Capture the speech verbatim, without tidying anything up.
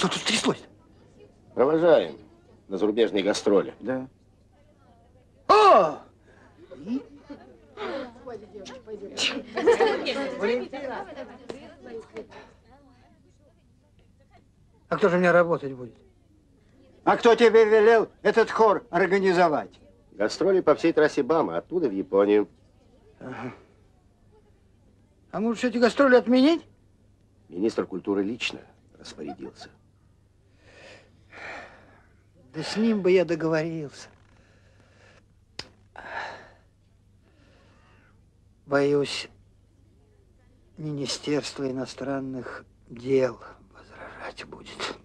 Что тут стряслось? Провожаем на зарубежные гастроли. Да. О! А кто же у меня работать будет? А кто тебе велел этот хор организовать? Гастроли по всей трассе БАМа, оттуда в Японию. Ага. А может, эти гастроли отменить? Министр культуры лично распорядился. Да с ним бы я договорился. Боюсь, Министерство иностранных дел возражать будет.